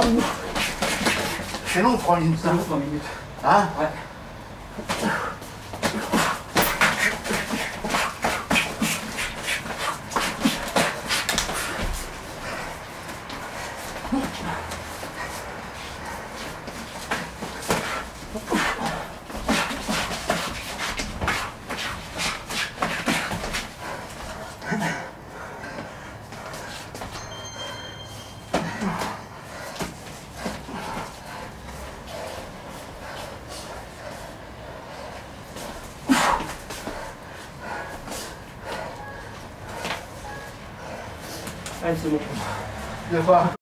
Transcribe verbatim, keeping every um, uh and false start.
minutes. C'est long, trois minutes, ça. trois minutes. Hein? Ouais. Allez, c'est bon. De quoi?